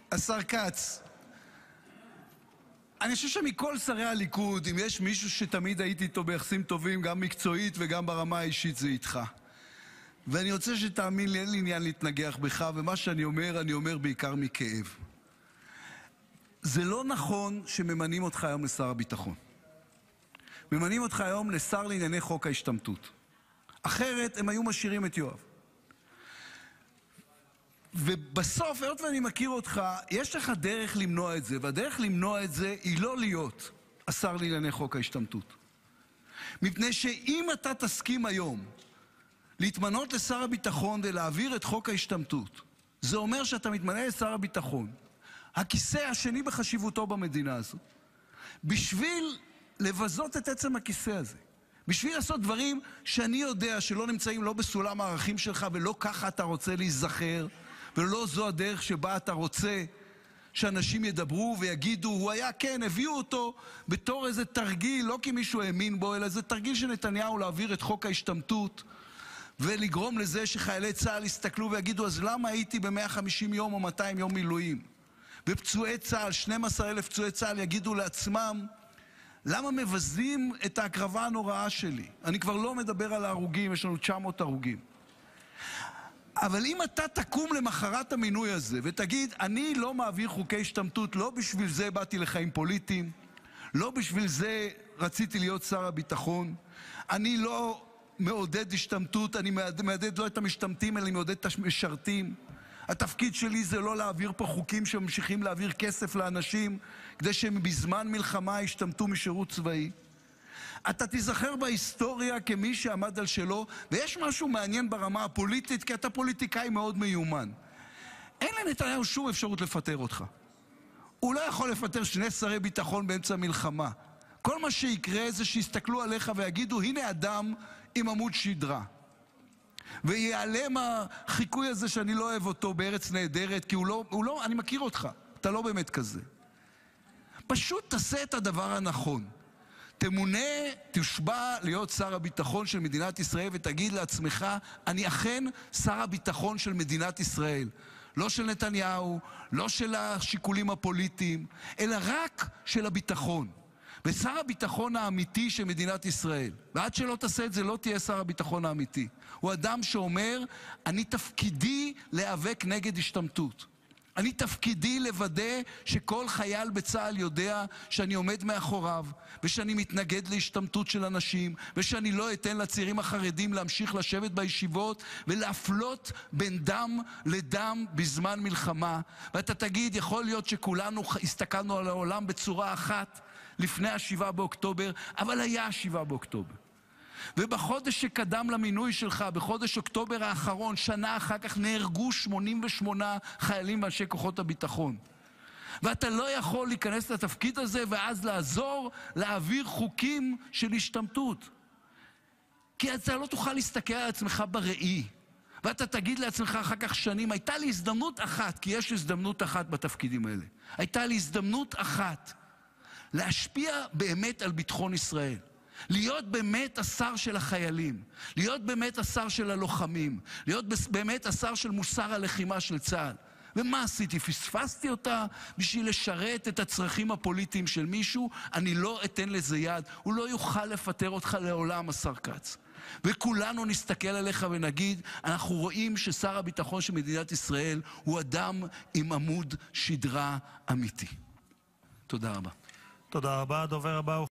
השר כץ, אני חושב שמכל שרי הליכוד, אם יש מישהו שתמיד הייתי איתו ביחסים טובים, גם מקצועית וגם ברמה האישית, זה איתך. ואני רוצה שתאמין לי, אין לי עניין להתנגח בך, ומה שאני אומר בעיקר מכאב. זה לא נכון שממנים אותך היום לשר הביטחון. ממנים אותך היום לשר לענייני חוק ההשתמטות. אחרת הם היו משאירים את יואב. ובסוף, היות ואני מכיר אותך, יש לך דרך למנוע את זה, והדרך למנוע את זה היא לא להיות השר לענייני חוק ההשתמטות. מפני שאם אתה תסכים היום להתמנות לשר הביטחון ולהעביר את חוק ההשתמטות, זה אומר שאתה מתמנה לשר הביטחון, הכיסא השני בחשיבותו במדינה הזו, בשביל לבזות את עצם הכיסא הזה. בשביל לעשות דברים שאני יודע שלא נמצאים לא בסולם הערכים שלך, ולא ככה אתה רוצה להיזכר, ולא זו הדרך שבה אתה רוצה שאנשים ידברו ויגידו, הוא היה, כן, הביאו אותו בתור איזה תרגיל, לא כי מישהו האמין בו, אלא זה תרגיל של נתניהו להעביר את חוק ההשתמטות, ולגרום לזה שחיילי צה"ל יסתכלו ויגידו, אז למה הייתי ב-150 יום או 200 יום מילואים? ופצועי צה"ל, 12,000 פצועי צה"ל יגידו לעצמם, למה מבזים את ההקרבה הנוראה שלי? אני כבר לא מדבר על ההרוגים, יש לנו 900 הרוגים. אבל אם אתה תקום למחרת המינוי הזה ותגיד, אני לא מעביר חוקי השתמטות, לא בשביל זה באתי לחיים פוליטיים, לא בשביל זה רציתי להיות שר הביטחון, אני לא מעודד השתמטות, אני מעודד לא את המשתמטים, אלא אני מעודד את המשרתים. התפקיד שלי זה לא להעביר פה חוקים שממשיכים להעביר כסף לאנשים, כדי שהם בזמן מלחמה ישתמטו משירות צבאי. אתה תיזכר בהיסטוריה כמי שעמד על שלו, ויש משהו מעניין ברמה הפוליטית, כי אתה פוליטיקאי מאוד מיומן. אין לנתניהו שום אפשרות לפטר אותך. הוא לא יכול לפטר 2 שרי ביטחון באמצע מלחמה. כל מה שיקרה זה שיסתכלו עליך ויגידו, הנה אדם עם עמוד שדרה. ויעלם החיקוי הזה שאני לא אוהב אותו בארץ נהדרת, כי הוא לא, אני מכיר אותך, אתה לא באמת כזה. פשוט תעשה את הדבר הנכון. תושבע להיות שר הביטחון של מדינת ישראל ותגיד לעצמך, אני אכן שר הביטחון של מדינת ישראל. לא של נתניהו, לא של השיקולים הפוליטיים, אלא רק של הביטחון. ושר הביטחון האמיתי של מדינת ישראל, ועד שלא תעשה את זה לא תהיה שר הביטחון האמיתי. הוא אדם שאומר, אני תפקידי להיאבק נגד השתמטות. אני תפקידי לוודא שכל חייל בצה"ל יודע שאני עומד מאחוריו, ושאני מתנגד להשתמטות של אנשים, ושאני לא אתן לצעירים החרדים להמשיך לשבת בישיבות, ולהפלות בין דם לדם בזמן מלחמה. ואתה תגיד, יכול להיות שכולנו הסתכלנו על העולם בצורה אחת, לפני ה-7 באוקטובר, אבל היה ה-7 באוקטובר. ובחודש שקדם למינוי שלך, בחודש אוקטובר האחרון, שנה אחר כך נהרגו 88 חיילים ואנשי כוחות הביטחון. ואתה לא יכול להיכנס לתפקיד הזה ואז לעזור להעביר חוקים של השתמטות. כי אתה לא תוכל להסתכל על עצמך בראי. ואתה תגיד לעצמך אחר כך שנים, הייתה לי הזדמנות אחת, כי יש הזדמנות אחת בתפקידים האלה. הייתה לי הזדמנות אחת. להשפיע באמת על ביטחון ישראל. להיות באמת השר של החיילים. להיות באמת השר של הלוחמים. להיות באמת השר של מוסר הלחימה של צה"ל. ומה עשיתי? פספסתי אותה בשביל לשרת את הצרכים הפוליטיים של מישהו? אני לא אתן לזה יד. הוא לא יוכל לפטר אותך לעולם, השר כץ. וכולנו נסתכל עליך ונגיד, אנחנו רואים ששר הביטחון של מדינת ישראל הוא אדם עם עמוד שדרה אמיתי. תודה רבה. תודה רבה. הדובר הבא הוא